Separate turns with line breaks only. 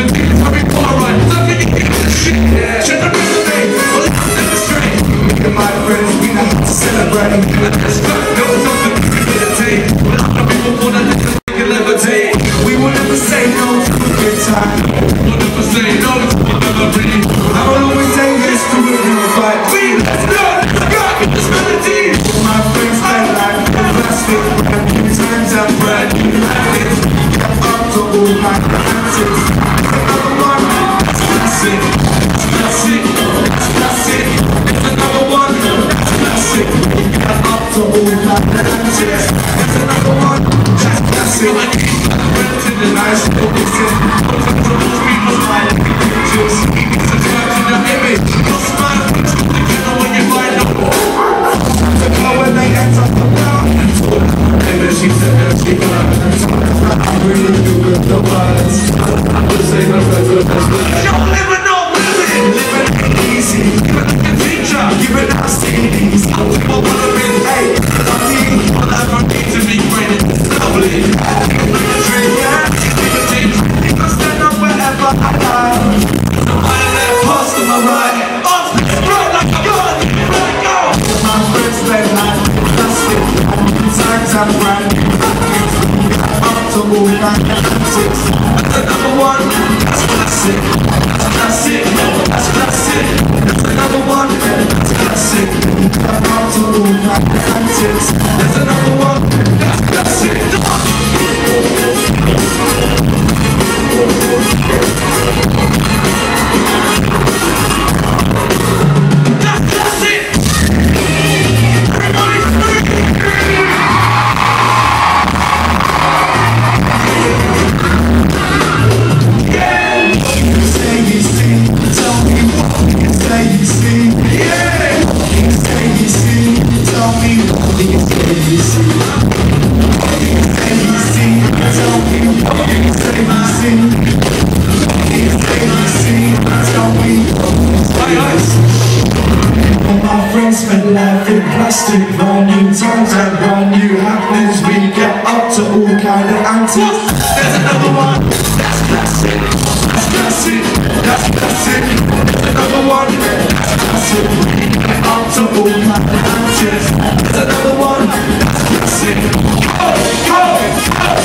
things I be alright. Something you give a shit. Should I resonate? Well, I'll never stray. Me and my friends, we know how to celebrate. And that's fact, there was something we could meditate. But I'm not people more than this we can levitate. We will never say no to a good time. We'll never say no to a memory. I will always say yes to a new fight. Please, let's go, get this melody. My friends, my life, plastic, brand new times and brand new habits. Up to all my answers. Another one, that's classic. That's classic, that's classic. It's another one, that's classic. Up to all my answers. It's another one, that's classic. I keep friends in the nice listen. Sometimes I lose people's mind. Just subscribe to the image. Don't smile, together when you find out. When they enter the ground, maybe she said she I really do with the words. I'm just saying I'm better than this. You don't even know living. Living easy. Give it like a teacher. Give it out CDs. I'm wanna be hey. I need whatever I need to be great. It's lovely. Drink that. Give it deep. You can stand up wherever I am. I left past to my right. Off the right like a gun. Let go. My friends play like plastic. Times I'm brand new. Up to all my antics. That's another one. That's classic. That's classic. That's classic. That's another one. That's classic. Up to all my antics. That's another one. That's classic. That's classic. Everybody's plastic, brand new times and brand new happenings. We get up to all kind of antics. There's another one, that's classic. That's classic, that's classic. There's another one, that's classic. We get up to all kind of antics. There's another one, that's classic. Go, go, go.